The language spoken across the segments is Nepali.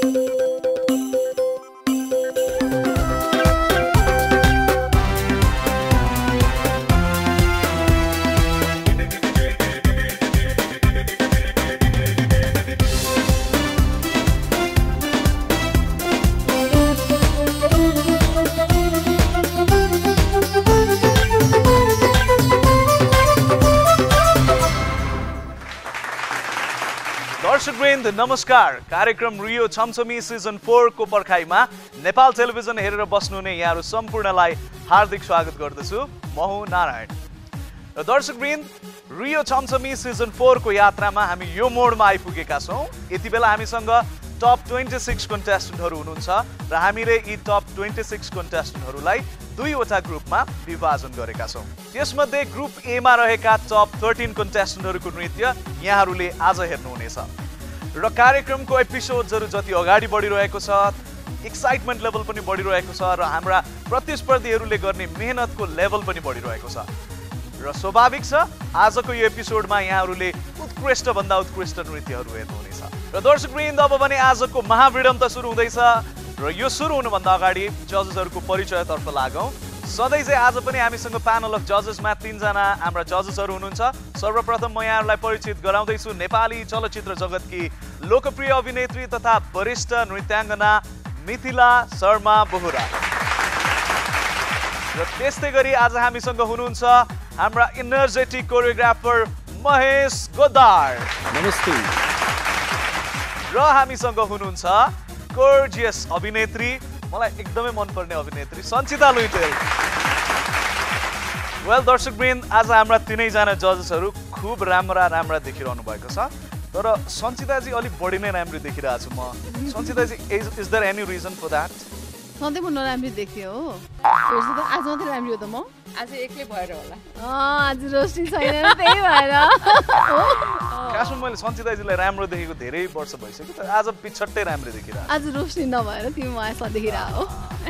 दर्शकवृन्द नमस्कार। कार्यक्रम रियो छमछमी सिजन 4 को पर्खाइमा नेपाल टेलिभिजन हेरेर बस्नुहुने यहाँहरु सम्पूर्णलाई हार्दिक स्वागत गर्दछु। म हुँ नारायण। र दर्शकवृन्द रियो छमछमी सिजन 4 को यात्रामा हामी यो मोडमा आइपुगेका छौं। यति बेला हामीसँग टप 26 कन्टेस्टेन्टहरु हुनुहुन्छ र हामीले यी टप 26 कन्टेस्टेन्टहरुलाई दुईवटा ग्रुपमा विभाजन गरेका छौं। त्यसमध्ये ग्रुप ए मा रहेका टप 13 कन्टेस्टेन्टहरुको नृत्य यहाँहरुले आज हेर्नुहुनेछ र कार्यक्रमको एपिसोडहरु जति अगाडि बढिरहेको छ एक्साइटमेन्ट लेभल पनि बढिरहेको छ र हाम्रा प्रतिस्पर्धीहरुले गर्ने मेहनतको लेभल पनि बढिरहेको छ र स्वाभाविक छ आजको यो एपिसोडमा यहाँहरुले उत्कृष्ट भन्दा उत्कृष्ट नृत्यहरु हेर्नुहुनेछ। र दर्शकवृन्द अब भने आजको महाविडम्बना सुरु हुँदैछ र यो सुरु हुनुभन्दा अगाडि जजेसहरुको परिचयतर्फ लागौं। सधैँ चाहिँ आज पनि हामीसँग प्यानल अफ जजेसमा 3 जना हाम्रा जजेसहरु हुनुहुन्छ। सर्वप्रथम म यहाँहरुलाई परिचित गराउँदै छु नेपाली चलचित्र जगतकी लोकप्रिय अभिनेत्री तथा वरिष्ठ नृत्याङ्गना मिथिला शर्मा बोहरा। र त्यस्तै गरी आज हामीसँग हुनुहुन्छ हाम्रा एनर्जेटिक कोरियोग्राफर महेश गोदार। नमस्ते। र हामीसँग हुनुहुन्छ गोर्जियस अभिनेत्री, मलाई एकदमै मनपर्ने अभिनेत्री सञ्चिता लुइटेल। वेल दर्शकवृन्द आज हाम्रा 3 जना जजेसहरु खूब राम्रा देखिरहनु भएको छ तर सञ्चिताजी अलि बढी नै राम्रो देखिरहेछु म। सञ्चिताजी is there any reason for that? सधैँ म नराम्रो देख्यो हो। आज मात्रै राम्रो हो त म। आज एक्लै भएर होला। आज रोस्टी छैन त्यही भएर। खासमा मैले सञ्चिताजीलाई राम्रो देखेको धेरै वर्ष भइसक्यो तर आज पिछट्टै राम्रो देखिरहेको। आज रोस्टी नभएर तिमी मलाई सधैँ देखिरह हो।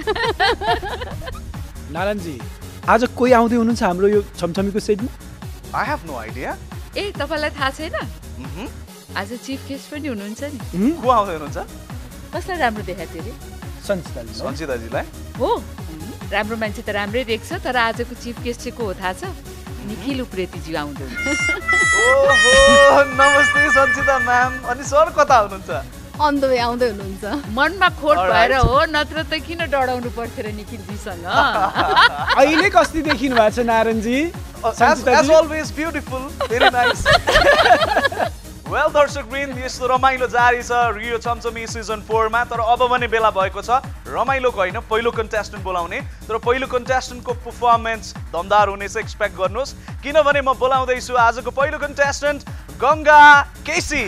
नारायणजी आज कोही आउँदै हुनुहुन्छ हाम्रो यो छमछमीको सेटमा? I have no idea. ए तपाईलाई थाहा छैन? आज चिफ गेस्ट पनि हुनुहुन्छ नि। को आउँदै हुनुहुन्छ? कसलाई राम्रो देखाएको थियो रे? सञ्चिताजीलाई। हो राम्रो मान्छे त राम्रै देख्छ तर आजको चिफ गेस्ट चाहिँ को हो थाहा छ? निखिल उप्रेतीज्यू आउँदै हुनुहुन्छ। ओहो नमस्ते सञ्चिता म्याम। अनि सर कता हुनुहुन्छ? अन द वे आउँदै हुनुहुन्छ। मनमा खोट भएर हो नत्र त किन डराउनु पर्थ्यो र निखिलजीसँग? अहिले कस्ती देखिनु भएको छ नारायणजी? As always beautiful, very nice. Well दर्शकवृन्द यस्तो रमाइलो जारी छ रियो छमछमी सिजन 4 मा तर अब भने बेला भएको छ रमाइलोको होइन पहिलो कन्टेस्टेन्ट बोलाउने। तर पहिलो कन्टेस्टेन्टको परफर्मेन्स दमदार हुनेछ एक्सपेक्ट गर्नुहोस् किनभने म बोलाउँदै छु आजको पहिलो कन्टेस्टेन्ट गंगा केसी।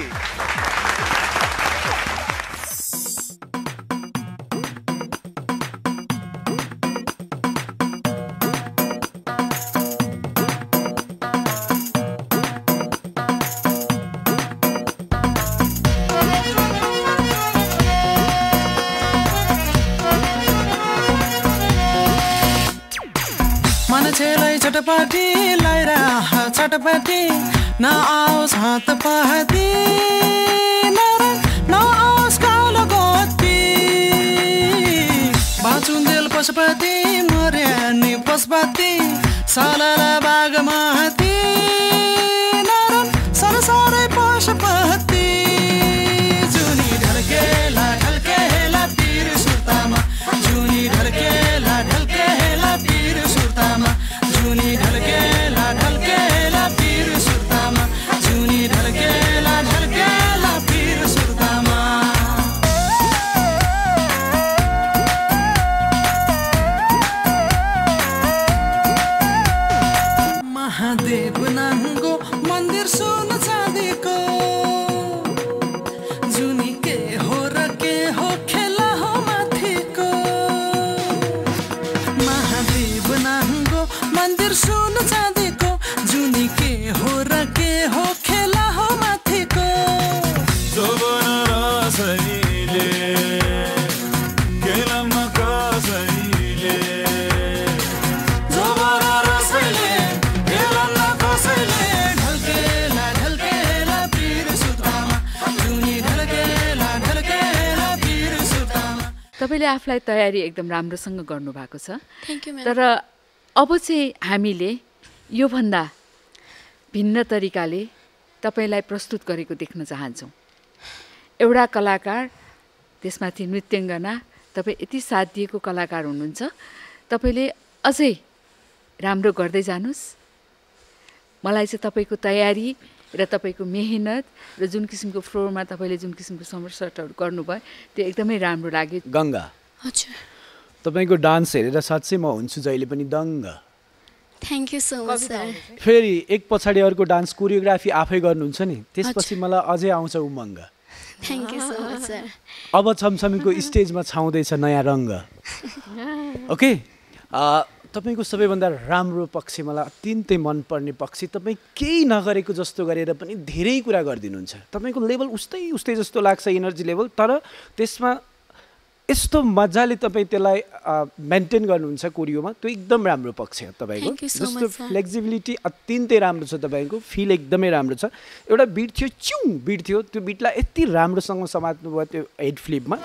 छटपटी लाइरा छटपटी न आओस् हातपाती न आओस् कालो गोती बाचुन्देल पशुपति मर्यानी पशुपति सालाला बागमती सरसारै पशुपति जुनी ढल्केला तीर सुर्तामा जुनी ढल्केला तीर सुर्तामा जुनी ढल्केला तीर सुर्तामा जुनी ढल्केला तीर सुर्तामा। तपाईँले आफूलाई तयारी एकदम राम्रोसँग गर्नुभएको छ। Thank you ma'am. तर अब चाहिँ हामीले योभन्दा भिन्न तरिकाले तपाईँलाई प्रस्तुत गरेको देख्न चाहन्छौँ। एउटा कलाकार, त्यसमाथि नृत्याङ्गना, तपाईँ यति साथ दिएको कलाकार हुनुहुन्छ। तपाईँले अझै राम्रो गर्दै जानुहोस्। मलाई चाहिँ तपाईँको तयारी र तपाईँको मेहनत र जुन किसिमको फ्लोरमा तपाईँले जुन किसिमको समर्सटहरू गर्नुभयो त्यो एकदमै राम्रो लाग्यो। गङ्गा, हजुर तपाईँको डान्स हेरेर साँच्चै म हुन्छु जहिले पनि दङ्ग। Thank you so much sir. फेरि एक पछाडि अर्को डान्स कोरियोग्राफी आफै गर्नुहुन्छ नि, त्यसपछि मलाई अझै आउँछ उमङ्ग। Thank you so much sir. अब छमछमीको स्टेजमा छाउँदैछ नयाँ रङ्ग। ओके, तपाईँको सबैभन्दा राम्रो पक्ष, मलाई अत्यन्तै मनपर्ने पक्ष, तपाईँ केही नगरेको जस्तो गरेर पनि धेरै कुरा गरिदिनुहुन्छ। तपाईँको लेभल उस्तै जस्तो लाग्छ, एनर्जी लेभल, तर त्यसमा यस्तो मजाले तपाईँ त्यसलाई मेन्टेन गर्नुहुन्छ कोरियोमा, त्यो एकदम राम्रो पक्ष हो तपाईँको। जस्तो फ्लेक्सिबिलिटी अत्यन्तै राम्रो छ तपाईँको, फिल एकदमै राम्रो छ। एउटा बिट थियो, बिट थियो, त्यो बिटलाई यति राम्रोसँग समात्नु भयो त्यो हेड फ्लिपमा।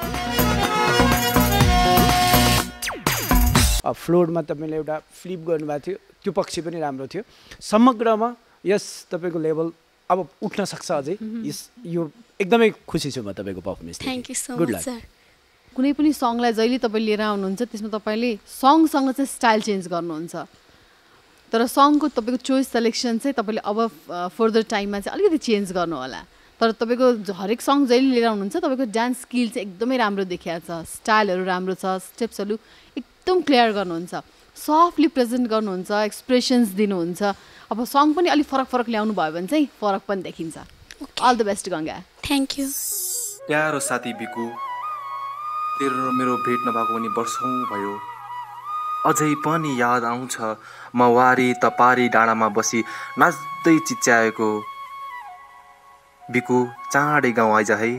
फ्लोरमा तपाईँले एउटा फ्लिप गर्नुभएको थियो, त्यो पक्ष पनि राम्रो थियो। समग्रमा यस तपाईँको लेभल अब उठ्न सक्छ अझै। यो एकदमै खुसी छु म तपाईँको पर्फर्मेन्स। Thank you so much sir. कुनै पनि सङलाई जहिले तपाईँ लिएर आउनुहुन्छ त्यसमा तपाईँले सङसँग चाहिँ स्टाइल चेन्ज गर्नुहुन्छ, तर सङको तपाईँको चोइस सेलेक्सन चाहिँ तपाईँले अब फर्दर टाइममा चाहिँ अलिकति चेन्ज गर्नु होला। तर तपाईँको हरेक सङ जहिले लिएर आउनुहुन्छ तपाईँको डान्स स्किल चाहिँ एकदमै राम्रो देखिएको छ, स्टाइलहरू राम्रो छ, स्टेप्सहरू एकदम क्लियर गर्नुहुन्छ, सफ्टली प्रेजेन्ट गर्नुहुन्छ, एक्सप्रेसन्स दिनुहुन्छ। अब सङ पनि अलिक फरक ल्याउनु भयो भने चाहिँ फरक पनि देखिन्छ। All the best Ganga. Thank you. प्यारो साथी बिकु, तेरो र मेरो भेट नभएको पनि वर्षौँ भयो। अझै पनि याद आउँछ म वारी तपारी डाँडामा बसी नाच्दै चिच्याएको। बिकु चाँडै गाउँ आइज है।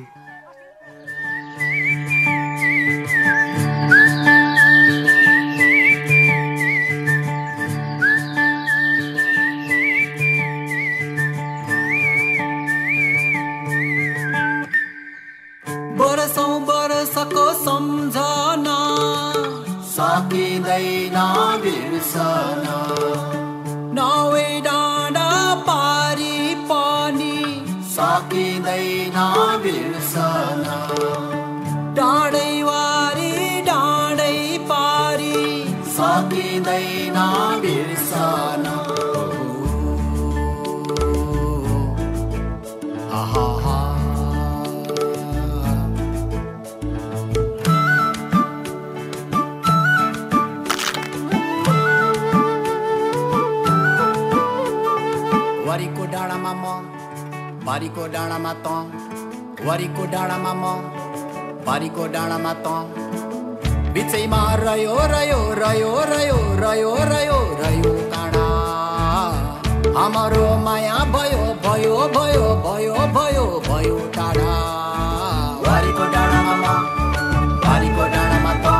वर्षको सम्झना सकिँदैन बिर्सन, नौवे डाँडा पारी पनि सकिँदैन बिर्सन, डाँडै वारी डाँडै पारी सकिँदैन बिर्सन। वारीको डाँडामा म, बारीको डाँडामा त, वारीको डाँडामा म, बारीको डाँडामा त, बिचैमा रह्यो रह्यो रह्यो रह्यो रह्यो रह्यो रह्यो काँडा। हाम्रो माया भयो भयो भयो भयो भयो भयो टाढा। वारीको डाँडामा म, बारीको डाँडामा त,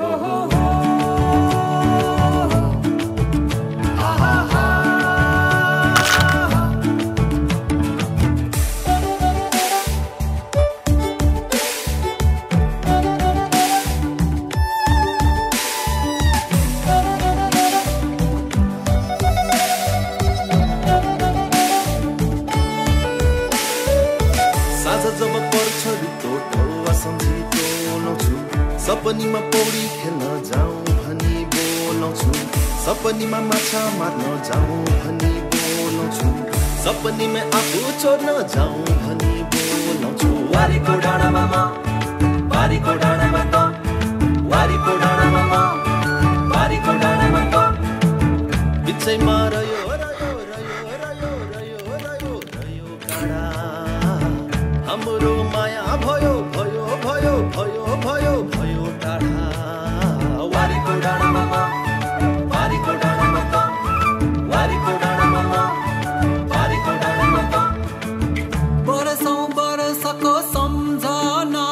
सपनीमा पौडी खेल्न जाउँ भनी बोलाउँछु, सपनीमा माछा मार्न जाउँ भनी बोलाउँछु, सपनीमा आफू छोड्न जाउँ भनी बोलाउँछु। वारीको डाँडामा म, बारीको डाँडामा त, वारीको डाँडामा म, बारीको डाँडामा त, बिचैमा रह्यो रह्यो रह्यो रह्यो रह्यो रह्यो रह्यो काँडा। हाम्रो माया भयो भयो भयो भयो भयो भयो टाढा। वारीको डाँडामा म, बारीको डाँडामा त, वारीको डाँडामा म, बारीको डाँडामा त, वर्षको सम्झना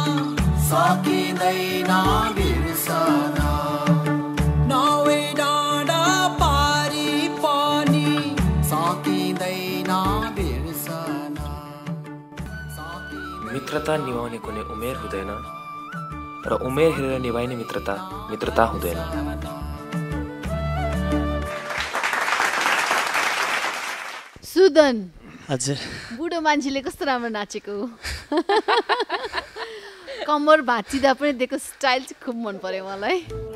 सकिँदैन बिर्सन, नौवे डाँडा पारी पनि सकिँदैन बिर्सन। मित्रता निभाउने कुनै उमेर हुँदैन, र उमेर हेरेर निभाइने मित्रता मित्रता हुँदैन। सुदन हजुर बुढो मान्छेले कस्तो राम्रो नाचेको कम्मर भाँचिँदा पनि दिएको स्टाइल चाहिँ खुब मन पर्यो मलाई।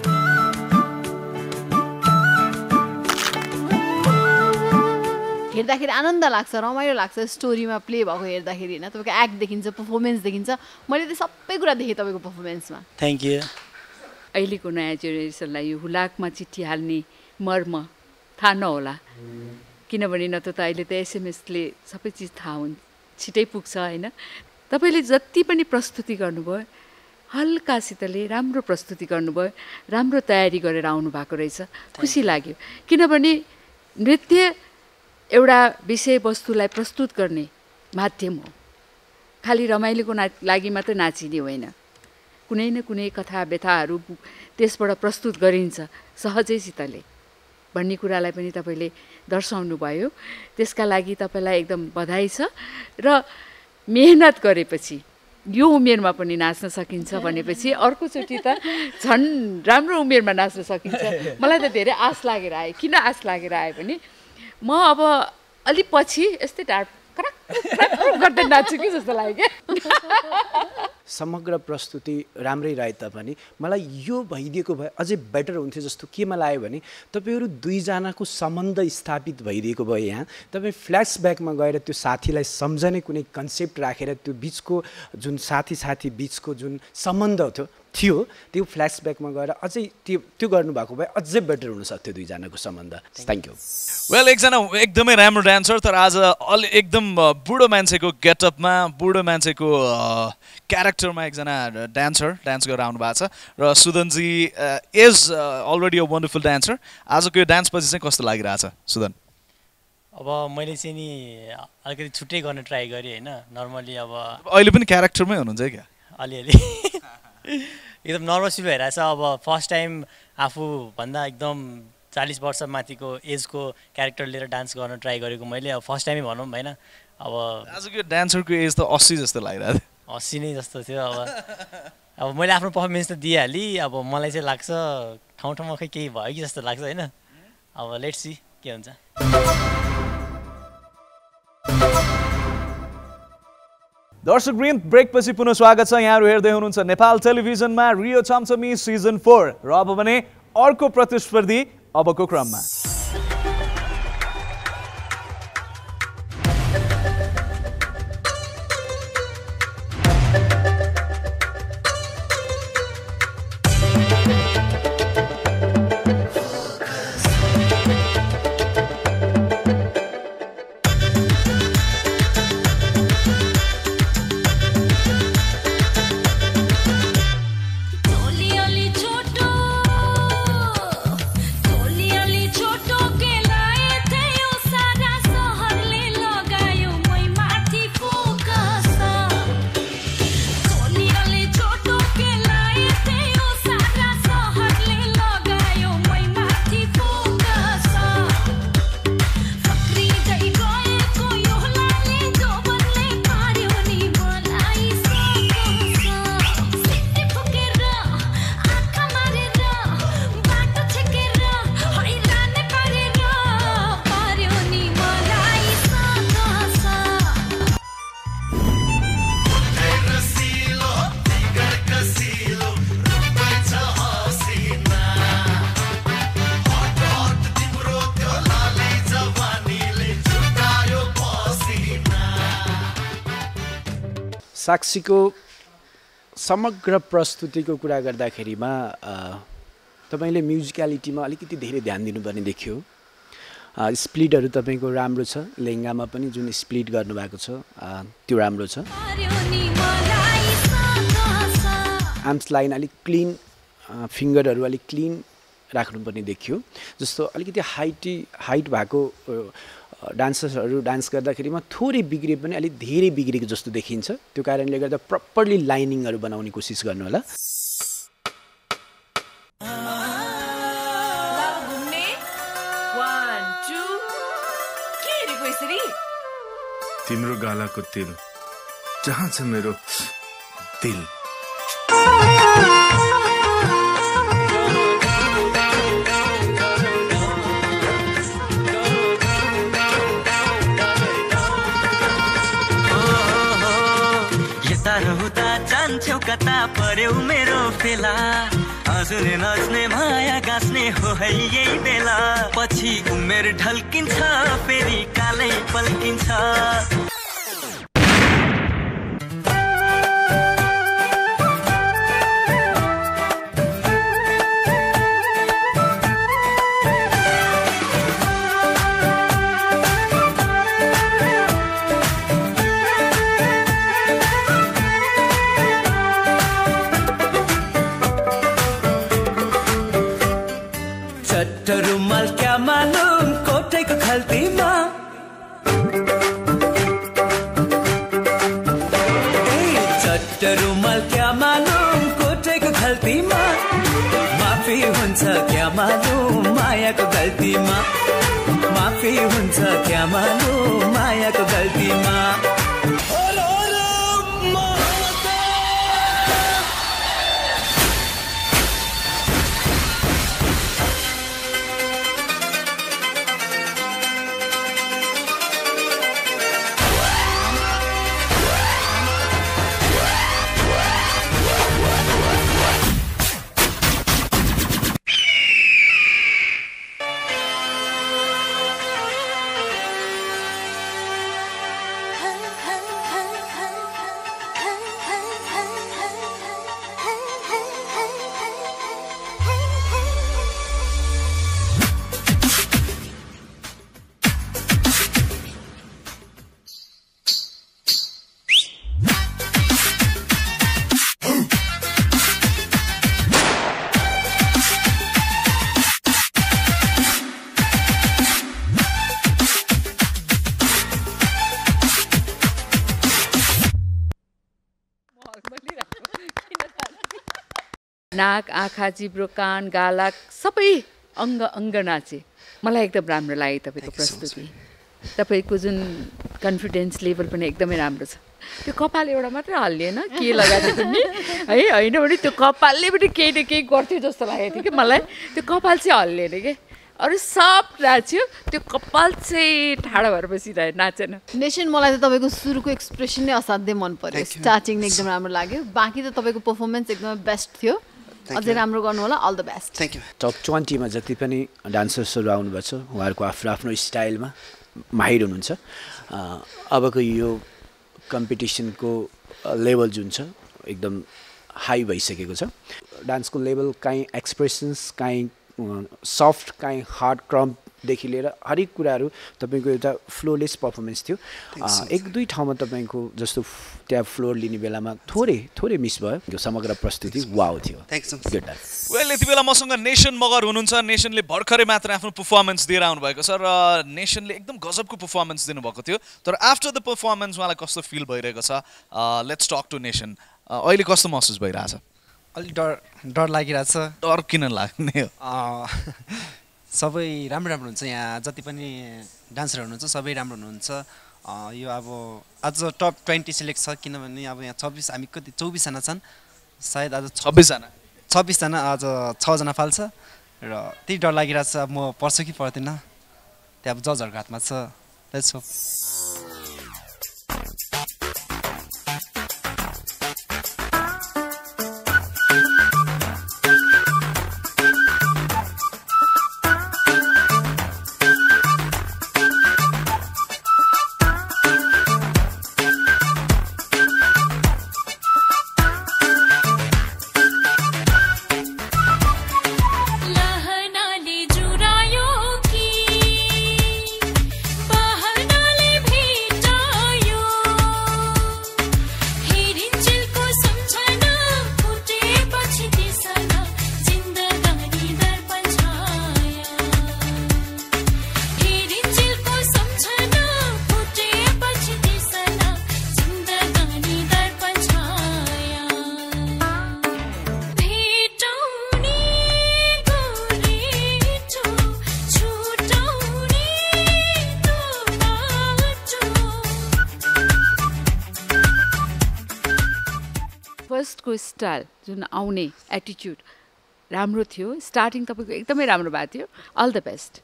हेर्दाखेरि आनन्द लाग्छ, रमाइलो लाग्छ स्टोरीमा प्ले भएको हेर्दाखेरि होइन। तपाईँको एक्ट देखिन्छ, पर्फर्मेन्स देखिन्छ। मैले त सबै कुरा देखेँ तपाईँको पर्फर्मेन्समा। Thank you. अहिलेको नयाँ जेनेरेसनलाई यो हुलाकमा चिठी हाल्ने मर्म थाहा नहोला, किनभने न त अहिले त एसएमएसले सबै चिज थाहा हुन्छ, छिटै पुग्छ होइन। तपाईँले जति पनि प्रस्तुति गर्नुभयो हल्कासितले राम्रो प्रस्तुति गर्नुभयो, राम्रो तयारी गरेर आउनुभएको रहेछ, खुसी लाग्यो। किनभने नृत्य एउटा विषयवस्तुलाई प्रस्तुत गर्ने माध्यम हो, खालि रमाइलोको लागि मात्रै नाचिने होइन। कुनै न कुनै कथा व्यथाहरू त्यसबाट प्रस्तुत गरिन्छ सहजैसितले भन्ने कुरालाई पनि तपाईँले दर्शाउनु भयो। त्यसका लागि तपाईँलाई एकदम बधाई छ। र मेहनत गरेपछि यो उमेरमा पनि नाच्न सकिन्छ भनेपछि अर्कोचोटि त झन् राम्रो उमेरमा नाच्न सकिन्छ। मलाई त धेरै आश लागेर आयो। किन आश लागेर आयो भने म अब अलिक पछि यस्तै गर्दै नाच्छु कि जस्तो लाग्यो। समग्र प्रस्तुति राम्रै रहे तापनि मलाई यो भइदिएको भए अझै बेटर हुन्थ्यो जस्तो केमा लाग्यो भने तपाईँहरू दुईजनाको सम्बन्ध स्थापित भइदिएको भयो। यहाँ तपाईँ फ्ल्यासब्याकमा गएर त्यो साथीलाई सम्झने कुनै कन्सेप्ट राखेर त्यो बिचको जुन साथी बिचको जुन सम्बन्ध थियो त्यो फ्ल्यासब्याकमा गएर अझै त्यो गर्नुभएको भए अझै बेटर हुनसक्थ्यो दुईजनाको सम्बन्ध। Thank you. वेल, एकजना एकदमै राम्रो डान्सर तर आज एकदम बुढो मान्छेको गेटअपमा, बुढो मान्छेको क्यारेक्टरमा एकजना डान्स गरेर आउनु भएको छ। र सुदनजी is already a wonderful dancer. आजको यो डान्सपछि चाहिँ कस्तो लागिरहेछ सुदन? अब मैले चाहिँ नि अलिकति छुट्टै गर्न ट्राई गरेँ होइन। नर्मली अब अहिले पनि क्यारेक्टरमै हुनुहुन्छ क्या? अलिअलि एकदम नर्भस फिल भइरहेछ। अब फर्स्ट टाइम आफूभन्दा एकदम 40 वर्ष माथिको एजको क्यारेक्टर लिएर डान्स गर्न ट्राई गरेको मैले। अब फर्स्ट टाइमै भनौँ होइन। अब आजको यो डान्सरको एज त 80 जस्तो लागिरहेको थियो। 80 नै जस्तो थियो। अब मैले आफ्नो पर्फर्मेन्स त दिइहालेँ। अब मलाई चाहिँ लाग्छ ठाउँमा खै केही भयो कि जस्तो लाग्छ होइन। अब लेट्स सी के हुन्छ। दर्शकवृन्द, ब्रेकपछि पुनः स्वागत छ। यहाँहरू हेर्दै हुनुहुन्छ नेपाल टेलिभिजनमा रियो छमछमी सिजन 4 र अब भने अर्को प्रतिस्पर्धी अबको क्रममा। साक्षीको समग्र प्रस्तुतिको कुरा गर्दाखेरिमा तपाईले म्युजिकलिटीमा अलिकति धेरै ध्यान दिनुपर्ने देखियो। स्प्लिटहरू तपाईको राम्रो छ, लेहङ्गामा पनि जुन स्प्लिट गर्नुभएको छ त्यो राम्रो छ। आर्म्स लाइन अलिक क्लिन, फिङ्गरहरू अलिक क्लिन राख्नुपर्ने देखियो। जस्तो अलिकति हाइट भएको डान्सर्सहरू डान्स गर्दाखेरिमा थोरै बिग्रे पनि अलिक धेरै बिग्रेको जस्तो देखिन्छ। त्यो कारणले गर्दा प्रपरली लाइनिङहरू बनाउने कोसिस गर्नु होला। तिम्रो गालाको तिल जहाँ छ मेरो दिल। कता पर्यो मेरो फेला हजुरले नच्ने माया गाँच्ने हो है यही बेला पछि उमेर ढल्किन्छ फेरि कालै पल्किन्छ रुमाल क्या मालूम कोठेको खल्तीमा चट्ट रुमाल क्या मालूम कोठेको खल्तीमा माफी हुन्छ क्या मालूम मायाको गल्तीमा माफी हुन्छ क्या मालूम मायाको गल्तीमा नाक आँखा जिब्रो कान गाला सबै अङ्ग अङ्ग नाचे मलाई एकदम राम्रो लाग्यो तपाईँको प्रस्तुति तपाईँको जुन कन्फिडेन्स लेभल पनि एकदमै राम्रो छ त्यो कपाल एउटा मात्रै हल्लिएन के लगाएको थियो नि है होइन भने त्यो कपालले पनि केही न केही गर्थ्यो जस्तो लागेको थियो कि मलाई त्यो कपाल चाहिँ हल्लिएन कि अरू सब नाच्यो त्यो कपाल चाहिँ ठाडो भएर बसिरह्यो नाचेन नेसन मलाई त तपाईँको सुरुको एक्सप्रेसन नै असाध्यै मन पर्यो स्टार्टिङ नै एकदम राम्रो लाग्यो बाँकी त तपाईँको पर्फर्मेन्स एकदमै बेस्ट थियो अझै राम्रो गर्नु होला all the best thank you top 20 मा जति पनि डान्सर्सहरू आउनुभएको छ उहाँहरूको आफ्नो आफ्नो स्टाइलमा माहिर हुनुहुन्छ अबको यो कम्पिटिसनको लेभल जुन छ एकदम हाई भइसकेको छ डान्सको लेभल काहीँ एक्सप्रेसन्स काहीँ सफ्ट काहीँ हार्ड क्रम्पदेखि लिएर हरेक कुराहरू तपाईँको एउटा फ्लोलेस पर्फर्मेन्स थियो एक दुई ठाउँमा तपाईँको जस्तो त्यहाँ फ्लोर लिने बेलामा थोरै मिस भयो समग्र प्रस्तुति वाउ थियो वेल यति बेला मसँग नेसन मगर हुनुहुन्छ नेसनले भर्खरै मात्र आफ्नो पर्फर्मेन्स दिएर आउनुभएको छ र नेसनले एकदम गजबको पर्फर्मेन्स दिनुभएको थियो तर आफ्टर द पर्फर्मेन्स उहाँलाई कस्तो फिल भइरहेको छ लेट्स टक टु नेसन अहिले कस्तो महसुस भइरहेछ अलिक डर लागिरहेछ डर किन लाग्ने हो सबै राम्रो हुन्छ यहाँ जति पनि डान्सरहरू हुनुहुन्छ सबै राम्रो हुनुहुन्छ यो अब आज टप 20 सिलेक्ट छ किनभने अब यहाँ 26 हामी कति 24 जना छन् सायद आज 26 जना आज 6 जना फाल्छ र त्यही डर लागिरहेछ अब म पर्छ कि पर्दैन त्यहाँ अब जजहरूको हातमा छ लेट्स होप फर्स्टको स्टाइल जुन आउने एटिट्युड राम्रो थियो स्टार्टिङ तपाईँको एकदमै राम्रो भएको थियो all the best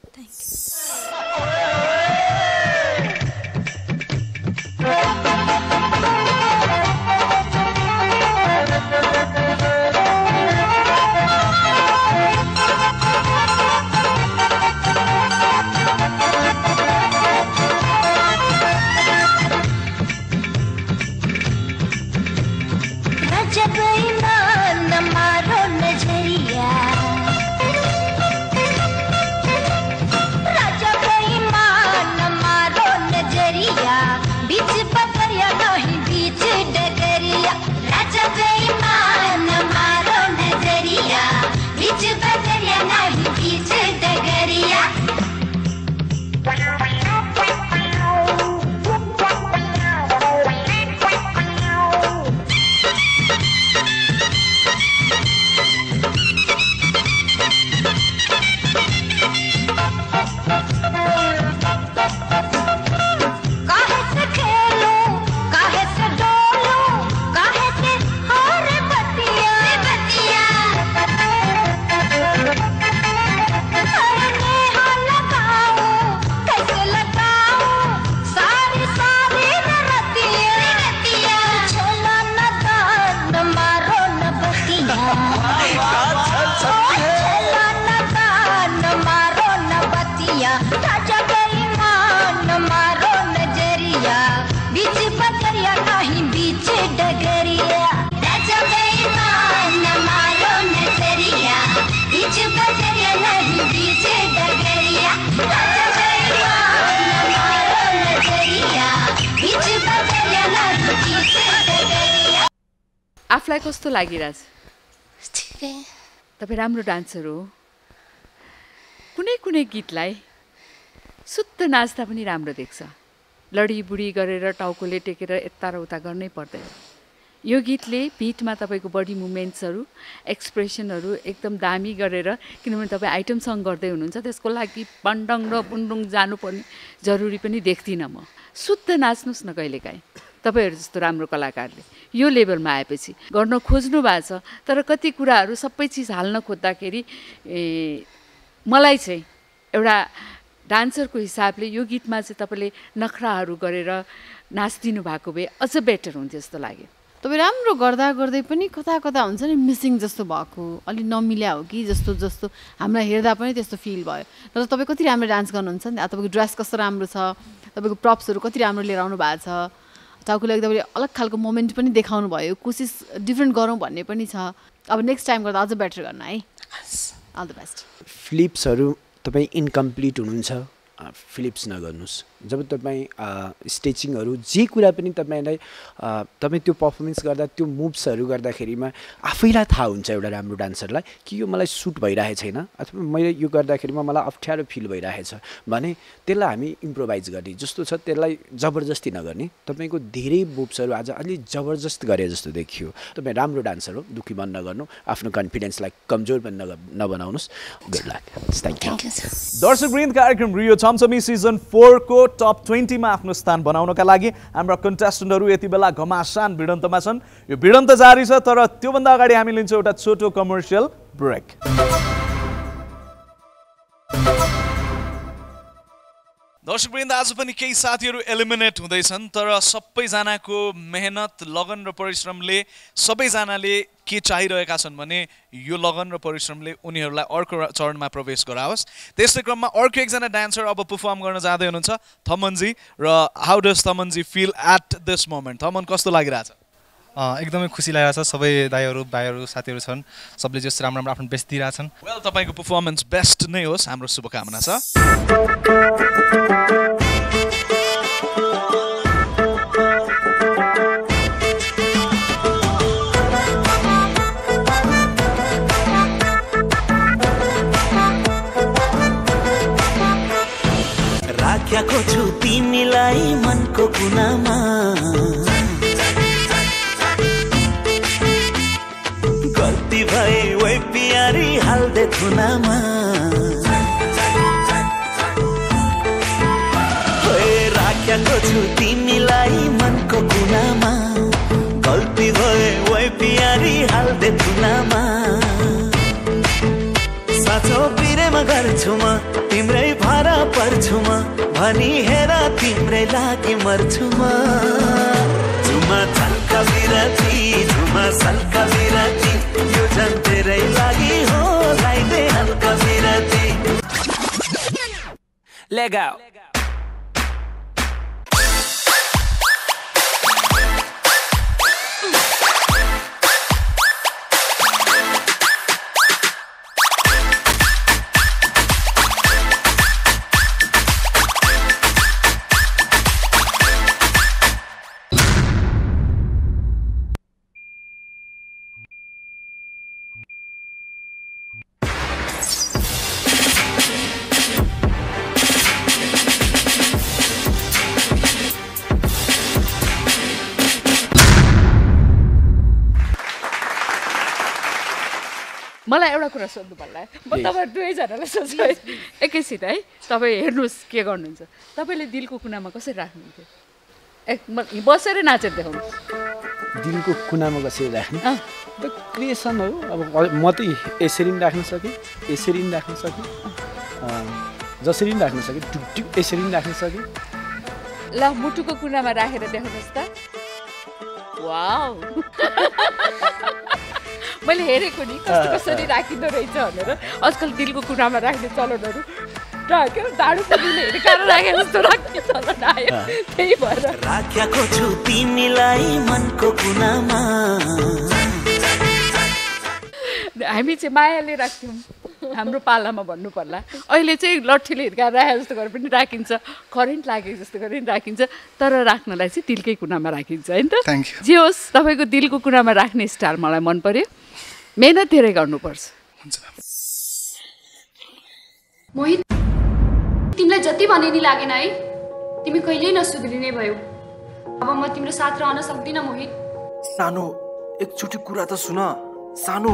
thank you आफूलाई कस्तो लागिरहेछ? तपाईँ राम्रो डान्सर हो। कुनै कुनै गीतलाई शुद्ध नाच्दा पनि राम्रो देख्छ। लडीबुडी गरेर टाउकोले टेकेर यता र उता गर्नै पर्दैन। यो गीतले बिटमा तपाईँको बडी मुभमेन्ट्सहरू एक्सप्रेसनहरू एकदम दामी गरेर, किनभने तपाईँ आइटम सङ गर्दै हुनुहुन्छ, त्यसको लागि पन्डङ र पुन्डुङ जानुपर्ने जरुरी पनि देख्दिनँ म। शुद्ध नाच्नुहोस् न कहिलेकाहीँ। तपाईँहरू जस्तो राम्रो कलाकारले यो लेभलमा आएपछि गर्न खोज्नु भएको छ, तर कति कुराहरू सबै चिज हाल्न खोज्दाखेरि मलाई चाहिँ एउटा डान्सरको हिसाबले यो गीतमा चाहिँ तपाईँले नखराहरू गरेर नाचिदिनु भएको भए अझ बेटर हुन्थ्यो जस्तो लाग्यो। तपाईँ राम्रो गर्दा गर्दै पनि कता कता हुन्छ नि मिसिङ जस्तो भएको, अलि नमिल्या हो कि जस्तो जस्तो हामीलाई हेर्दा पनि त्यस्तो फिल भयो। तर तपाईँ कति राम्रो डान्स गर्नुहुन्छ नि, तपाईँको ड्रेस कस्तो राम्रो छ, तपाईँको प्रप्सहरू कति राम्रो लिएर आउनु भएको छ, टाउकोले एकदमै अलग खालको मोमेन्ट पनि देखाउनु भयो, कोसिस डिफ्रेन्ट गरौँ भन्ने पनि छ। अब नेक्स्ट टाइम गर्दा अझ बेटर गर्न है। All the best. फ्लिप्सहरू तपाईँ इन्कम्प्लिट हुनुहुन्छ, फ्लिप्स नगर्नुहोस्। जब तपाईँ स्टेचिङहरू जे कुरा पनि तपाईँ त्यो पर्फर्मेन्स गर्दा त्यो मुभ्सहरू गर्दाखेरिमा आफैलाई थाहा हुन्छ एउटा राम्रो डान्सरलाई कि यो मलाई सुट भइरहेको छैन अथवा मैले यो गर्दाखेरिमा मलाई अप्ठ्यारो फिल भइरहेछ भने त्यसलाई हामी इम्प्रोभाइज गर्ने जस्तो छ, त्यसलाई जबरजस्ती नगर्ने। तपाईँको धेरै मुभ्सहरू आज अलि जबरजस्त गरे जस्तो देखियो। तपाईँ राम्रो डान्सर हो, दुःखी मन नगर्नु, आफ्नो कन्फिडेन्सलाई कमजोर पनि नबनाउनुहोस्। Good luck. Thank you. दर्शकवृन्द, कार्यक्रम रियो छमछमी सिजन 4 को टप 20 मा आफ्नो स्थान बनाउनका लागि हाम्रा कन्टेस्टेन्टहरू यति बेला घमासान भिडन्तमा छन्। यो भिडन्त जारी छ, तर त्योभन्दा अगाडि हामी लिन्छौँ एउटा छोटो कमर्सियल ब्रेक। दर्शकवृन्द, आज पनि केही साथीहरू एलिमिनेट हुँदैछन्, तर सबैजनाको मेहनत, लगन र परिश्रमले सबैजनाले के चाहिरहेका छन् भने यो लगन र परिश्रमले उनीहरूलाई अर्को चरणमा प्रवेश गराओस्। त्यस्तै क्रममा अर्को एकजना डान्सर अब परफर्म गर्न जाँदै हुनुहुन्छ, थमनजी। र how does Thamanji feel at this moment? Thaman, कस्तो लागिरहेछ? एकदमै खुसी लागिरहेछ। सबै दाइहरू भाइहरू साथीहरू छन्, सबले जस राम्रो राम्रो आफ्नो बेस्ट दिइरहेछन्। वेल, तपाईँको परफर्मेन्स बेस्ट नै होस्, हाम्रो शुभकामना छ। राखेको छु तिमीलाई मनको कुनामा, गल्ती भए ओइ प्यारी हाल्दे थुनामा, राखेको छु तिमीलाई मनको कुनामा, गल्ती भए ओइ प्यारी हाल्दे थुनामा, साँचो प्रेम गर्छु म तिम्रै भारा पर्छु म, भनी हेर तिम्रै लागि मर्छु म, झुमा छल्का बिराती झुमा सल्का बिराती, यो झन् तेरै लागि हो लाइदे हल्का बिराती। लेगा मलाई एउटा कुरा सोध्नु पर्ला, म तपाईँ दुवैजनालाई सोध्छु है एकैछिन है। तपाईँ हेर्नुहोस् के गर्नुहुन्छ, तपाईँले दिलको कुनामा कसरी राख्नुहुन्थ्यो? बसेर नाचेर देखाउनु। दिलको कुनामा कसरी राख्ने? क्रिएसन हो। अब म त यसरी पनि राख्न सकेँ, यसरी पनि राख्न सकेँ, जसरी पनि राख्न सकेँ, यसरी पनि राख्न सकेँ। ल, मुटुको कुनामा राखेर देखाउनुहोस् त। वाउ, मैले हेरेको नि कस्तो कसरी राखिँदो रहेछ भनेर आजकल दिलको कुनामा राख्ने चलनहरू राख्यो दाडु पनिले हिर्काएर राखे जस्तो राख्ने चलन आयो त्यही भएर राखेको छु तिमीलाई मनको कुनामा हामी चाहिँ मायाले राख्थ्यौँ हाम्रो पालामा भन्नु पर्ला अहिले चाहिँ लट्ठीले हिर्काएर राखे जस्तो गरेर पनि राखिन्छ करेन्ट लागेको जस्तो गरेर पनि राखिन्छ तर राख्नलाई चाहिँ दिलकै कुनामा राखिन्छ होइन त जे होस् तपाईँको दिलको कुनामा राख्ने स्टाइल मलाई मन पर्यो मेहनत धेरै गर्नुपर्छ मोहित तिमीलाई जति भने नि लागेन है तिमी कहिल्यै नसुध्रिने भयो अब म तिम्रो साथ रहन सक्दिनँ मोहित सानो एकचोटि कुरा त सुन सानो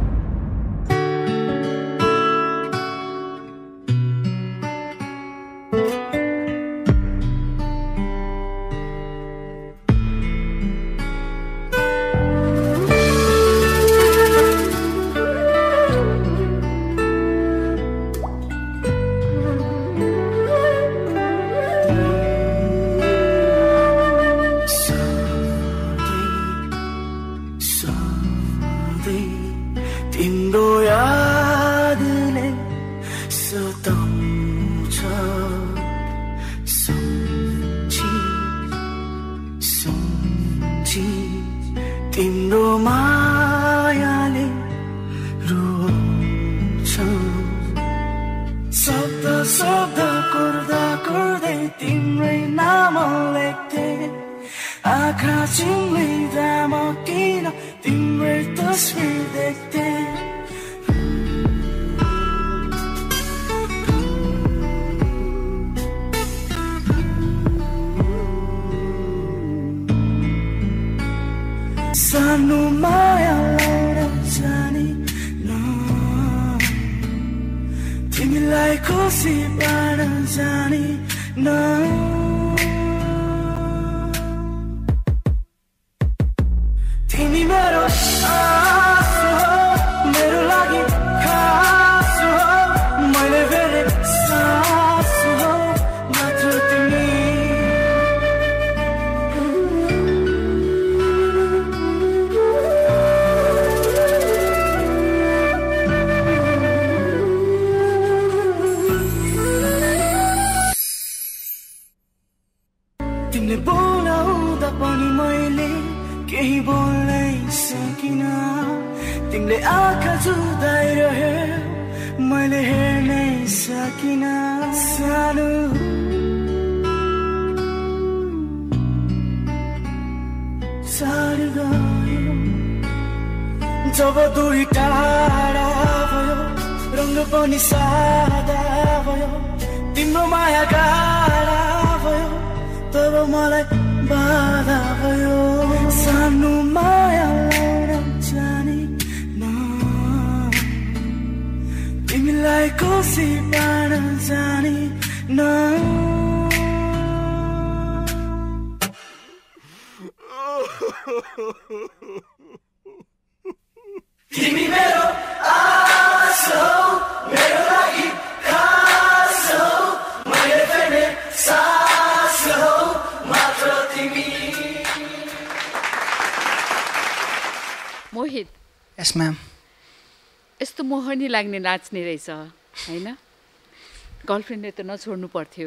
तिम्रो मायाले रुन्छ शब्द शब्द कुर्दा कुर्दै तिम्रै नाम लेख्थे आँखा चिम्लिँदा म किन तिम्रै तस्बिर देख्थे सानो माया लाउन जाने न तिमीलाई खुसी पार्न जाने न तिमी मेरो आस हो मेरो लागि खास हो मैले भेटे सास हो मात्र तिमी तिमीले बोलाउँदा पनि मैले केही बोल्नै सकिनँ तिमीले आँखा जुदाइरह्यो मैले हेर्नै सकिनँ सानो सारी गयो जब दूरी टाढा भयो रङ्ग पनि सादा भयो तिम्रो माया गाढा भयो तब मलाई बाधा भयो सानो माया लाउन जाने न तिमीलाई खुसी पार्न जाने न तिमी मेरो आस हो मेरो लागि खास हो मैले फेर्ने सास हो मात्र तिमी मोहित यस म्याम यस्तो मोहनी लाग्ने नाच्ने रहेछ होइन गर्लफ्रेन्डले त नछोड्नु पर्थ्यो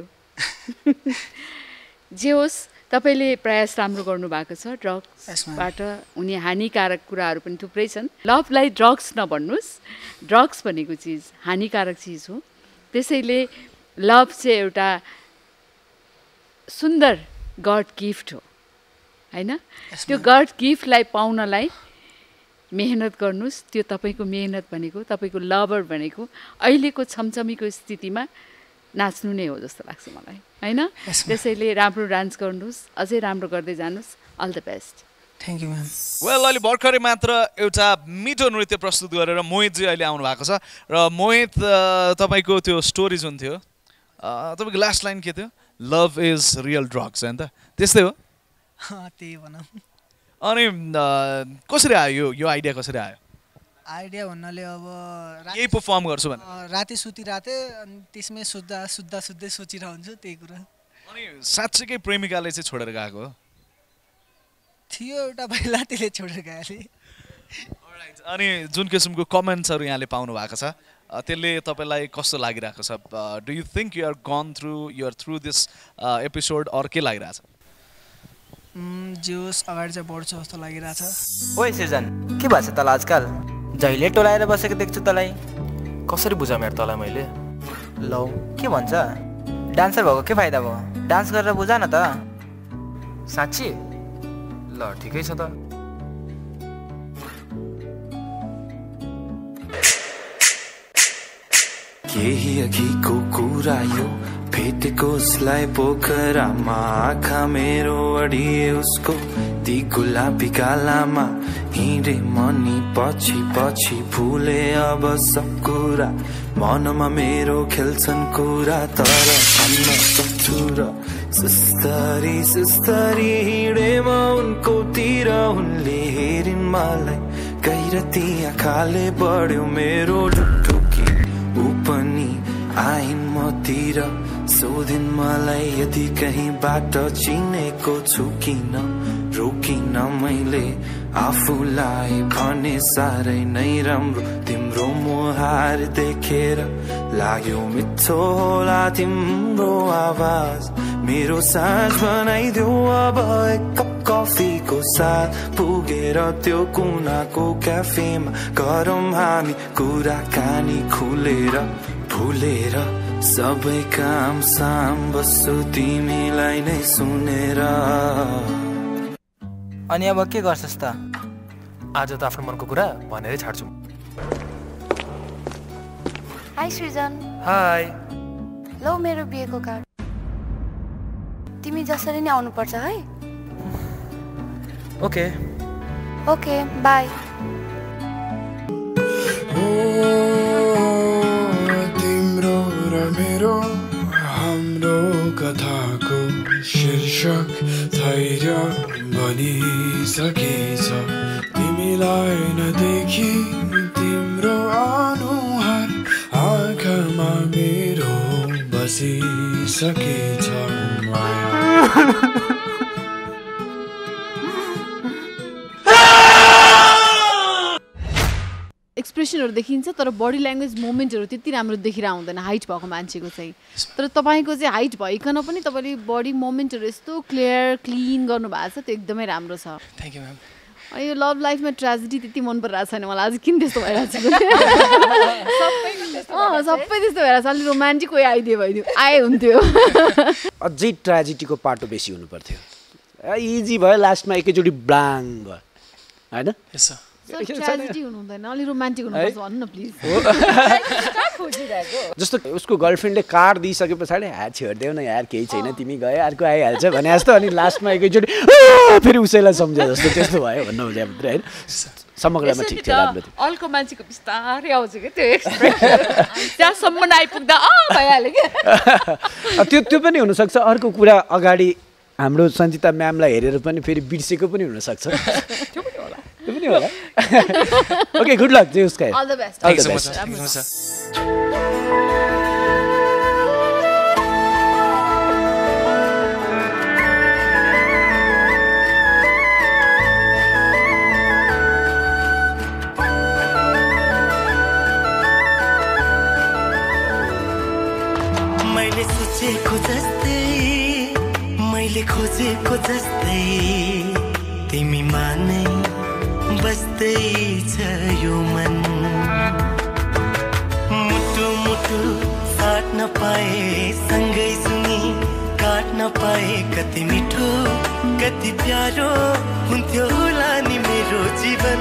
जे होस् तपाईँले प्रयास राम्रो गर्नुभएको छ ड्रग्सबाट हुने हानिकारक कुराहरू पनि थुप्रै छन् लभलाई ड्रग्स नभन्नुहोस् ड्रग्स भनेको चिज हानिकारक चिज हो त्यसैले लभ चाहिँ एउटा सुन्दर गड गिफ्ट हो होइन त्यो गड गिफ्टलाई पाउनलाई मेहनत गर्नुहोस् त्यो तपाईँको मेहनत भनेको तपाईँको लभर भनेको अहिलेको छमछमीको स्थितिमा नाच्नु नै हो जस्तो लाग्छ मलाई होइन त्यसैले राम्रो डान्स गर्नुहोस् अझै राम्रो गर्दै जानुहोस् all the best thank you ma'am well अहिले भर्खरै मात्र एउटा मिठो नृत्य प्रस्तुत गरेर मोहितजी अहिले आउनु भएको छ र मोहित तपाईँको त्यो स्टोरी जुन थियो तपाईँको लास्ट लाइन के थियो लभ इज रियल ड्रग्स होइन त त्यस्तै हो त्यही भनौँ अनि कसरी आयो यो आइडिया कसरी आयो आइडिया भन्नाले अब यही परफर्म गर्छु भने राति सुतिरहेको अनि त्यसमै सुत्दै सोचिरहेको हुन्छु त्यही कुरा अनि साँच्चैकै प्रेमिकाले चाहिँ छोडेर गएको हो थियो एउटा पहिला त्यसले छोडेर गयो अनि जुन किसिमको कमेन्ट्सहरू यहाँले पाउनु भएको छ त्यसले तपाईँलाई कस्तो लागिरहेको छ do you think you are gone through this episode or के लागिरहेछ जोस अगाडि चाहिँ बढ्छ जस्तो लागिरहेछ ओइ सृजन के भएको छ तँलाई आजकल जहिले टोलाएर बसेको देख्छु तँलाई कसरी बुझाउँ यार तँलाई मैले लौ के भन्छ डान्सर भएको के फाइदा भयो डान्स गरेर बुझा न त साँच्ची ल ठिकै छ त केही अघिको कुरा यो भेटेको उसलाई पोखरामा आँखा मेरो अडिए उसको ती गुलाबी गालामा हिँडे मनी पछि पछि भुले अब सब कुरा मनमा मेरो खेल्छन् कुरा तर भन्न सक्छु र सुस्तरी सुस्तरी हिँडेमा उनको तिर उनले हेरिन् मलाई गैरती आँखाले बढ्यो मेरो ढुकढुकी ऊ पनि आइन् मतिर सोधिन् मलाई यदि कहीँ बाटो चिनेको छु किन रोकिन मैले आफूलाई भने साह्रै नै राम्रो तिम्रो मुहार देखेर लाग्यो मिठो होला तिम्रो आवाज मेरो साँझ बनाइदेऊ अब एक कप कफीको साथ पुगेर त्यो कुनाको क्याफेमा गरौँ हामी कुराकानी खुलेर भुलेर सबै काम साम बस्छु तिमीलाई नै सुनेर अनि अब के गर्छस् त आज त आफ्नो मनको कुरा भनेरै छाड्छु हाई सृजन हाई लौ मेरो बिहेको कार्ड तिमी जसरी नै आउनुपर्छ है ओके ओके बाई तिम्रो र मेरो हाम्रो कथाको शीर्षक धैर्य बनिसकेछ तिमीलाई नदेखि तिम्रो अनुहार आँखामा मेरो बसिसकेछ एक्सप्रेसनहरू देखिन्छ तर बडी ल्याङ्ग्वेज मोमेन्टहरू त्यति राम्रो देखिएर आउँदैन हाइट भएको मान्छेको चाहिँ तर तपाईँको चाहिँ हाइट भइकन पनि तपाईँले बडी मोमेन्टहरू यस्तो क्लियर क्लिन गर्नुभएको छ त्यो एकदमै राम्रो छ थ्याङ्क यू म्याम यो लभ लाइफमा ट्रेजेडी त्यति मन परिरहेको छैन मलाई आज किन त्यस्तो भइरहेको छ सबै त्यस्तो भइरहेको छ अलिक रोमान्टिक कोही आइदियो भइदियो आए हुन्थ्यो अझै ट्रेजेडीको पाटो बेसी हुनु पर्थ्यो इजी भयो लास्टमा एकैचोटि ब्लाङ भयो होइन ट्रेजेडी हुनु हुँदैन अलि रोमान्टिक हुनुपर्छ भन्नु न प्लिज जस्तो उसको गर्लफ्रेन्डले कार्ड दिइसके पछाडि हात छेडिदेऊ न यार केही छैन तिमी गयो अर्को आइहाल्छ भने जस्तो अनि लास्टमा एकैचोटि फेरि उसैलाई सम्झ्यो जस्तो त्यस्तो भयो भन्नु हुँदै मात्रै होइन समग्रमा ठिक थियो राम्रो थियो अल्को मान्छेको बिस्तारै आउँछ कि त्यो एक्सप्रेसन त्यहाँसम्म आइपुग्दा भइहाल्यो कि त्यो पनि हुनसक्छ अर्को कुरा अगाडि हाम्रो सञ्चिता म्यामलाई हेरेर पनि फेरि बिर्सेको पनि हुनसक्छ त्यो पनि होला ओके गुड लक जे उसका ऑल द बेस्ट मैले सोचेको जस्तै मैले खोजेको जस्तै तिमी मानै बस्दैछ यो मन मुटु मुटु साट्न पाए सँगै सुनि काट्न पाए कति मिठो कति प्यारो हुन्थ्यो होला नि मेरो जीवन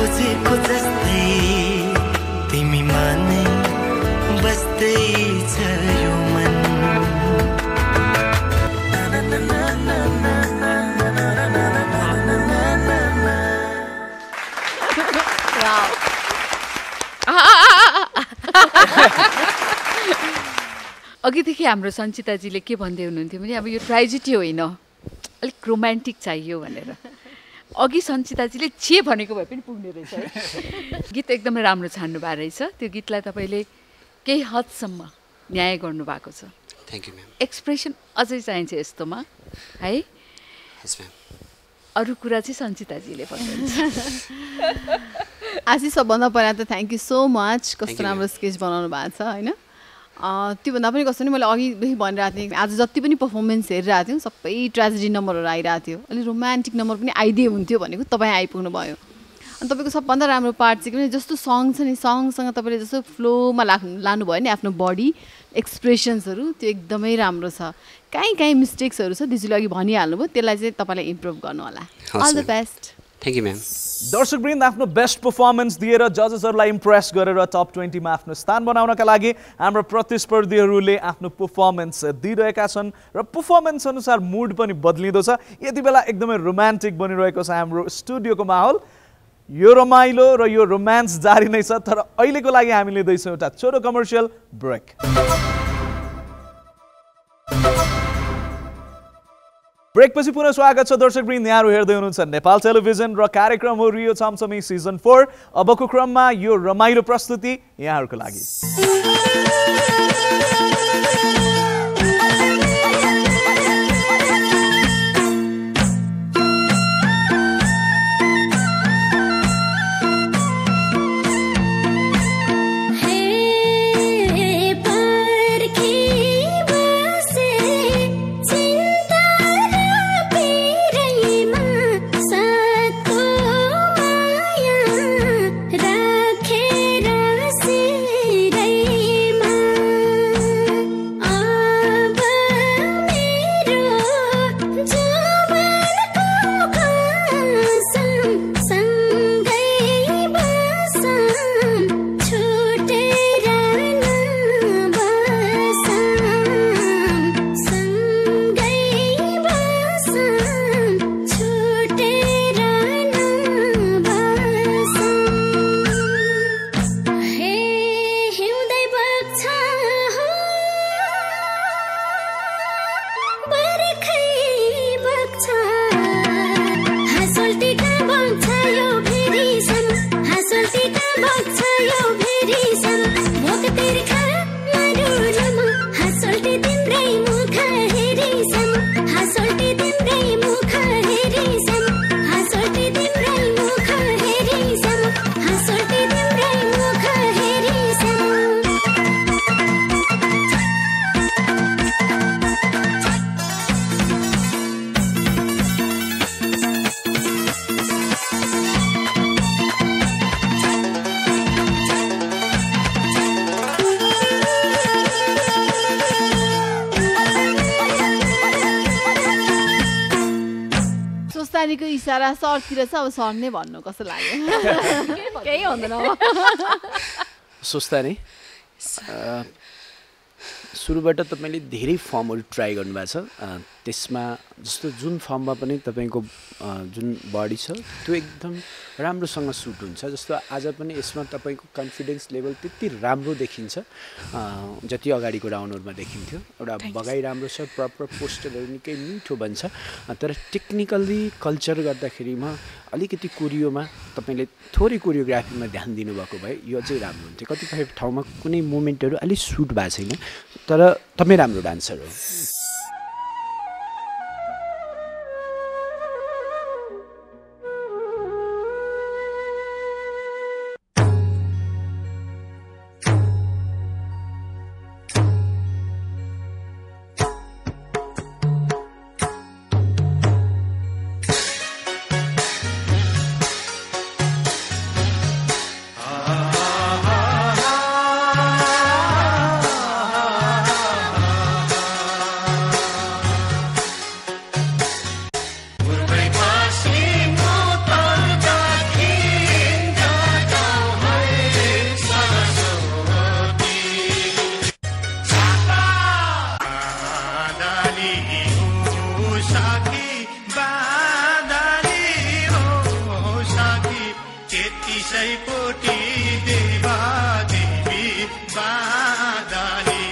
खोजेको जस्तै तिमीमा नै बस्दैछ यो मन अघिदेखि हाम्रो सञ्चिताजीले के भन्दै हुनुहुन्थ्यो भने अब यो ट्राजेडी होइन अलिक रोमान्टिक चाहियो भनेर अघि सञ्चिताजीले जे भनेको भए पनि पुग्ने रहेछ है गीत एकदमै राम्रो छान्नु भएको रहेछ त्यो गीतलाई तपाईँले केही हदसम्म न्याय गर्नुभएको छ थ्याङ्क यू म्याम एक्सप्रेसन अझै चाहिन्छ यस्तोमा है यस म्याम अरू कुरा चाहिँ सञ्चिताजीले भन्नुहुन्छ आशिष सबभन्दा पहिला त थ्याङ्क यू सो मच कस्तो राम्रो स्केच बनाउनु भएको छ होइन त्योभन्दा पनि कस्तो नि मैले अघिदेखि भनिरहेको थिएँ आज जति पनि पर्फर्मेन्स हेरिरहेको थियौँ सबै ट्रेजेडी नम्बरहरू आइरहेको थियो अलिक रोमान्टिक नम्बर पनि आइदिए हुन्थ्यो भनेको तपाईँ आइपुग्नु भयो अनि तपाईँको सबभन्दा राम्रो पार्ट चाहिँ पनि जस्तो सङ छ नि सङसँग तपाईँले जस्तो फ्लोमा लानुभयो नि आफ्नो बडी एक्सप्रेसन्सहरू त्यो एकदमै राम्रो छ कहीँ मिस्टेक्सहरू छ दिजुले अघि भनिहाल्नुभयो त्यसलाई चाहिँ तपाईँलाई इम्प्रुभ गर्नु होला all the best thank you ma'am दर्शकवृन्द आफ्नो बेस्ट पर्फर्मेन्स दिएर जजेसहरूलाई इम्प्रेस गरेर टप 20 मा आफ्नो स्थान बनाउनका लागि हाम्रो प्रतिस्पर्धीहरूले आफ्नो पर्फर्मेन्स दिइरहेका छन् र पर्फर्मेन्स अनुसार मुड पनि बदलिँदो छ यति बेला एकदमै रोमान्टिक बनिरहेको छ हाम्रो स्टुडियोको माहौल यो रमाइलो र यो रोमान्स जारी नै छ तर अहिलेको लागि हामी लिँदैछौँ एउटा छोटो कमर्सियल ब्रेक ब्रेकपछि पुनः स्वागत छ दर्शकवृन्द यहाँहरू हेर्दै हुनुहुन्छ नेपाल टेलिभिजन र कार्यक्रम हो रियो छमछमी सिजन 4 अबको क्रममा यो रमाइलो प्रस्तुति यहाँहरूको लागि को इशारा सरतिर छ अब सर नै भन्नु कस्तो लाग्यो केही हुँदैन सोच्दा नि सुरुबाट तपाईँले धेरै फर्महरू ट्राई गर्नुभएको छ त्यसमा जस्तो जुन फर्ममा पनि तपाईँको जुन बडी छ त्यो एकदम राम्रोसँग सुट हुन्छ जस्तो आज पनि यसमा तपाईँको कन्फिडेन्स लेभल त्यति राम्रो देखिन्छ जति अगाडिको राउन्डहरूमा देखिन्थ्यो एउटा बगाइ राम्रो छ प्रपर पोस्टरहरू निकै मिठो बन्छ तर टेक्निकल्ली कल्चर गर्दाखेरिमा अलिकति कोरियोमा तपाईँले थोरै कोरियोग्राफीमा ध्यान दिनुभएको भए यो चाहिँ राम्रो हुन्थ्यो कतिपय ठाउँमा कुनै मोमेन्टहरू अलिक सुट भएको छैन तर तपाईँ राम्रो डान्सर हो सय कोटी देवा देवी बादानी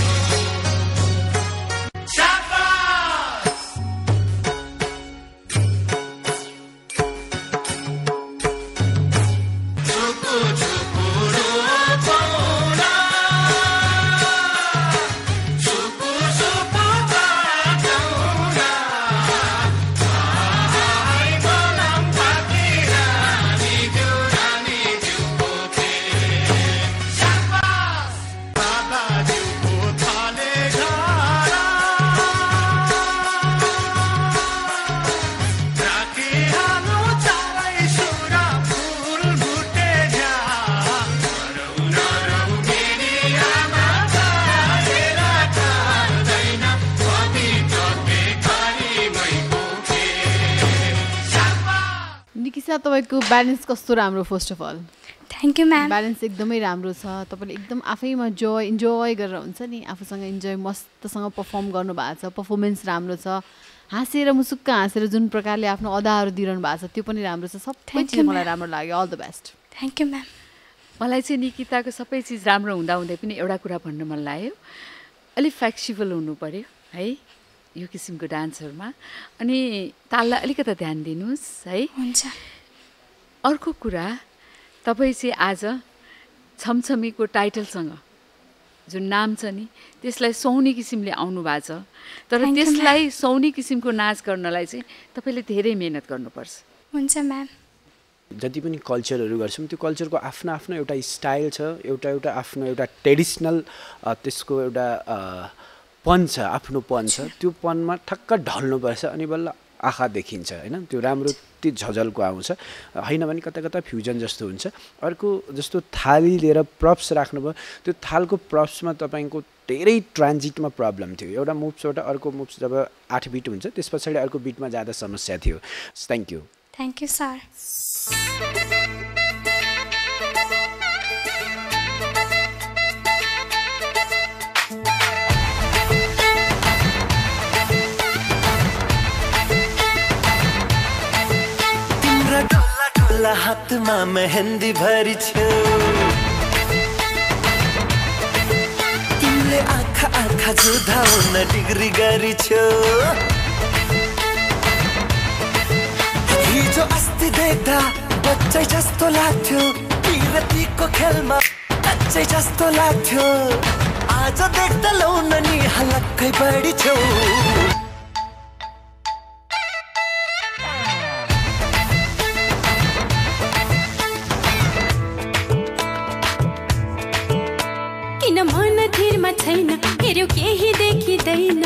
तपाईको ब्यालेन्स कस्तो राम्रो first of all thank you ma'am balance एकदमै राम्रो छ तपाईँले एकदम आफैमा इन्जोय गरेर हुन्छ नि आफूसँग इन्जोय मस्तसँग पर्फर्म गर्नुभएको छ पर्फर्मेन्स राम्रो छ हाँसेर मुसुक्क हाँसेर जुन प्रकारले आफ्नो अदाहरू दिइरहनु भएको छ त्यो पनि राम्रो छ सबै चिज मलाई राम्रो लाग्यो all the best thank you ma'am मलाई चाहिँ निकिताको सबै चिज राम्रो हुँदाहुँदै पनि एउटा कुरा भन्नु मन लाग्यो अलिक फ्लेक्सिबल हुनु पर्यो है यो किसिमको डान्सहरूमा अनि ताललाई अलिकति ध्यान दिनुहोस् है हुन्छ अर्को कुरा तपाईँ चाहिँ आज छमछमीको टाइटलसँग जुन नाम छ नि त्यसलाई सुहाउने किसिमले आउनु भएको छ तर त्यसलाई सुहाउने किसिमको नाच गर्नलाई चाहिँ तपाईँले धेरै मेहनत गर्नुपर्छ हुन्छ म्याम जति पनि कल्चरहरू गर्छौँ त्यो कल्चरको आफ्नो आफ्नो एउटा स्टाइल छ एउटा आफ्नो एउटा ट्रेडिसनल त्यसको एउटा पन छ आफ्नो पन छ त्यो पनमा ठक्क ढल्नुपर्छ अनि बल्ल आँखा देखिन्छ होइन त्यो राम्रो त्यो झझल्को आउँछ होइन भने कता कता फ्युजन जस्तो हुन्छ अर्को जस्तो थाली लिएर प्रप्स राख्नुभयो त्यो थालको प्रप्समा तपाईँको धेरै ट्रान्जिटमा प्रब्लम थियो एउटा मुभ्सबाट अर्को मुभ्स जब 8 बिट हुन्छ त्यस पछाडि अर्को बिटमा जाँदा समस्या थियो thank you thank you sir हातमा मेहन्दी भरी छौ तिमीले आँखा आँखा जुधाउन डिग्री गरी छौ हिजो अस्ति देख्दा बच्चै जस्तो लाग्थ्यो पिरतीको खेलमा बच्चै जस्तो लाग्थ्यो आज देख्दा लौन नि हलक्कै बढी छौ छैन हेर्यो केही देखिँदैन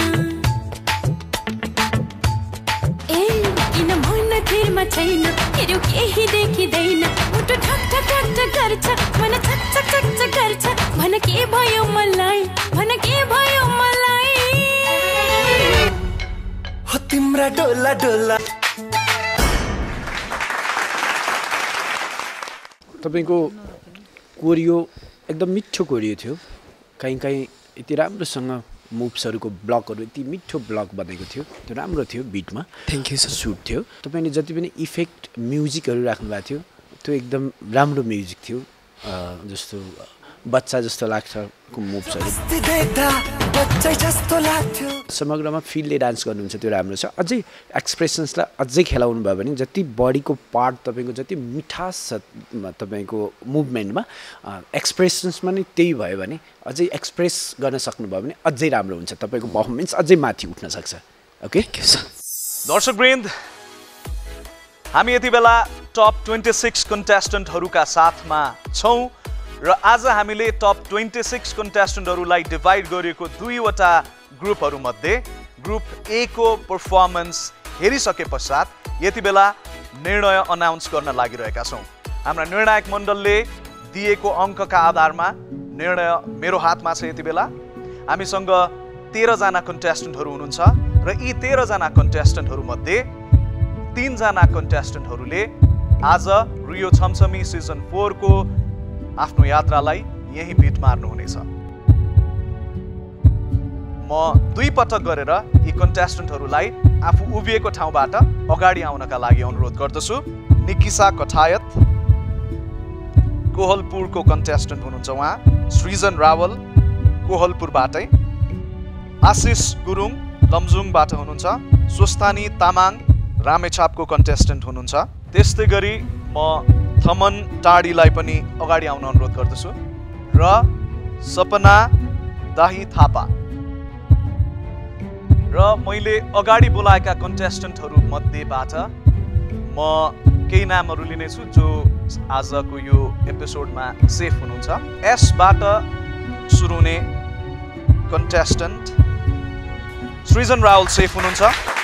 ए किन मन थिरमा छैन हेर्यो केही देखिँदैन मुटु ठक ठक ठक ठक गर्छ मन छक छक छक छक गर्छ भन के भयो मलाई भन के भयो मलाई हो तिम्रा डोला डोला तपाईको कोरियो एकदम मिठो कोरियो थियो कहीँ यति राम्रोसँग मुभ्सहरूको ब्लकहरू यति मिठो ब्लक बनेको थियो त्यो राम्रो थियो बिटमा थ्याङ्क यू सर सुट थियो तपाईँले जति पनि इफेक्ट म्युजिकहरू राख्नुभएको थियो त्यो एकदम राम्रो म्युजिक थियो जस्तो बच्चा जस्तो लाग्छ मुभ्सहरू समग्रमा फिलले डान्स गर्नुहुन्छ त्यो राम्रो छ अझै एक्सप्रेसन्सलाई अझै खेलाउनु भयो भने जति बडीको पार्ट तपाईँको जति मिठास छ तपाईँको मुभमेन्टमा एक्सप्रेसन्समा नै त्यही भयो भने अझै एक्सप्रेस गर्न सक्नुभयो भने अझै राम्रो हुन्छ तपाईँको पर्फर्मेन्स अझै माथि उठ्न सक्छ ओके दर्शकवृन्द हामी यति बेला टप 26 कन्टेस्टेन्टहरूका साथमा छौँ र आज हामीले टप 26 कन्टेस्टेन्टहरूलाई डिभाइड गरिएको दुईवटा ग्रुपहरूमध्ये ग्रुप ए को पर्फर्मेन्स हेरिसके पश्चात यति बेला निर्णय अनाउन्स गर्न लागिरहेका छौँ हाम्रा निर्णायक मण्डलले दिएको अङ्कका आधारमा निर्णय मेरो हातमा छ यति बेला हामीसँग 13 जना कन्टेस्टेन्टहरू हुनुहुन्छ र यी 13 जना कन्टेस्टेन्टहरूमध्ये 3 जना कन्टेस्टेन्टहरूले आज रियो छमछमी सिजन 4 को आफ्नो यात्रालाई यही बिट मार्नुहुनेछ म दुई पटक गरेर यी कन्टेस्टेन्टहरूलाई आफू उभिएको ठाउँबाट अगाडि आउनका लागि अनुरोध गर्दछु निकिसा कठायत कोहलपुरको कन्टेस्टेन्ट हुनुहुन्छ उहाँ सृजन रावल कोहलपुरबाटै आशिष गुरुङ लमजुङबाट हुनुहुन्छ स्वस्थानी तामाङ रामेछापको कन्टेस्टेन्ट हुनुहुन्छ त्यस्तै गरी म थमन टाडीलाई पनि अगाडि आउन अनुरोध गर्दछु र सपना दाही थापा र मैले अगाडि बोलाएका कन्टेस्टेन्टहरू मध्येबाट म केही नामहरू लिनेछु जो आजको यो एपिसोडमा सेफ हुनुहुन्छ एसबाट सुरु हुने कन्टेस्टेन्ट सृजन रावल सेफ हुनुहुन्छ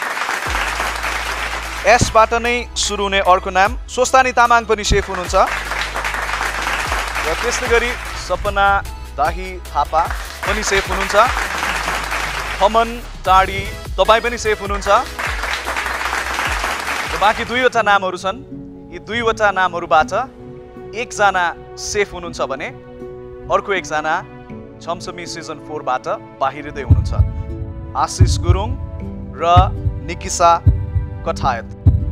एसबाट नै सुरु हुने अर्को नाम स्वस्थानी तामाङ पनि सेफ हुनुहुन्छ र त्यस्तै गरी सपना दाही थापा पनि सेफ हुनुहुन्छ थमन टाडी तपाईँ पनि सेफ हुनुहुन्छ र बाँकी दुईवटा नामहरू छन् यी दुईवटा नामहरूबाट एकजना सेफ हुनुहुन्छ भने अर्को एकजना छमछमी सिजन 4 बाट बाहिरिँदै हुनुहुन्छ आशिष गुरुङ र निकिसा कठायत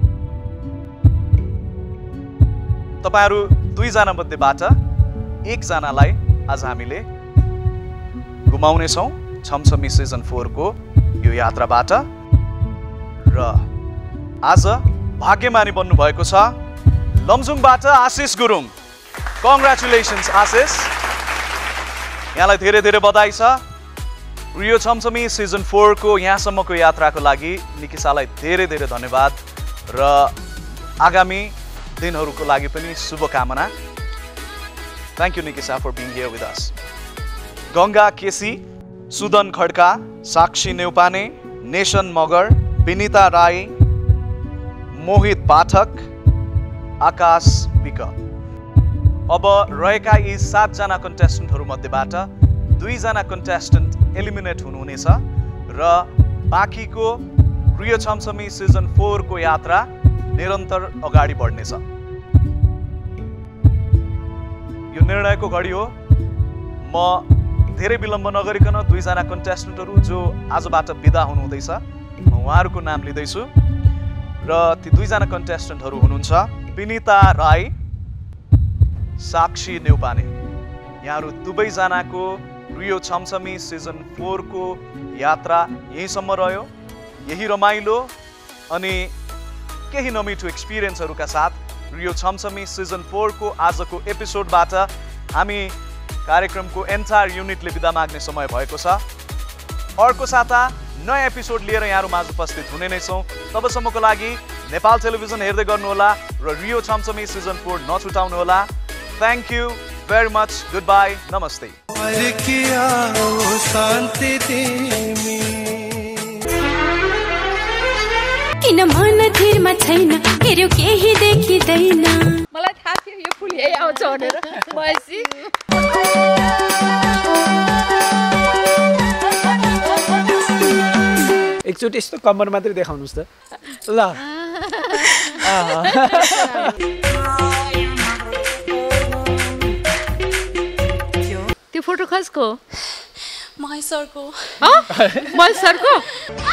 तपाईहरू दुईजना मध्येबाट एकजनालाई आज हामीले गुमाउनेछौँ छमछमी सिजन 4 को यो यात्राबाट र आज भाग्यमानी बन्नु भएको छ लमजुङबाट आशिष गुरुङ कङ्ग्रेचुलेसन्स आशिष यहाँलाई धेरै धेरै बधाई छ रियो छमछमी सिजन 4 को यहाँसम्मको यात्राको लागि निकिसालाई धेरै धेरै धन्यवाद र आगामी दिनहरूको लागि पनि शुभकामना thank you Nikisa for being here with us Ganga KC Sudan Khadka Sakshi Neupane Nation Magar Vinita Rai Mohit Pathak Aakash BK अब रहेका यी 7 जना कन्टेस्टेन्टहरू मध्येबाट 2 जना कन्टेस्टेन्ट एलिमिनेट हुनुहुनेछ र बाँकीको रियो छमछमी सिजन 4 को यात्रा निरन्तर अगाडि बढ्नेछ यो निर्णयको घडी हो म धेरै विलम्ब नगरिकन 2 जना कन्टेस्टेन्टहरू जो आजबाट बिदा हुनुहुँदैछ म उहाँहरूको नाम लिँदैछु र ती 2 जना कन्टेस्टेन्टहरू हुनुहुन्छ विनिता राई साक्षी नेउपाने यहाँहरू दुवैजनाको रियो छमछमी सिजन 4 को यात्रा यहीँसम्म रह्यो यही रमाइलो अनि केही नमिठो एक्सपिरियन्सहरूका साथ रियो छमछमी सिजन 4 को आजको एपिसोडबाट हामी कार्यक्रमको एन्टायर युनिटले बिदा माग्ने समय भएको छ अर्को साता नयाँ एपिसोड लिएर यहाँहरू माझ उपस्थित हुने नै छौँ तबसम्मको लागि नेपाल टेलिभिजन हेर्दै गर्नुहोला र रियो छमछमी सिजन 4 नछुटाउनुहोला thank you very much goodbye namaste किन मन थिरमा छैन हेर्यो केही देखिदैन मलाई थाहा थियो यो फुल यही आउँछ भनेर मसी एकचोटि यस्तो कम्मर मात्रै देखाउनुस् त ल त्यो फोटो खसको महेश सरको महेश सरको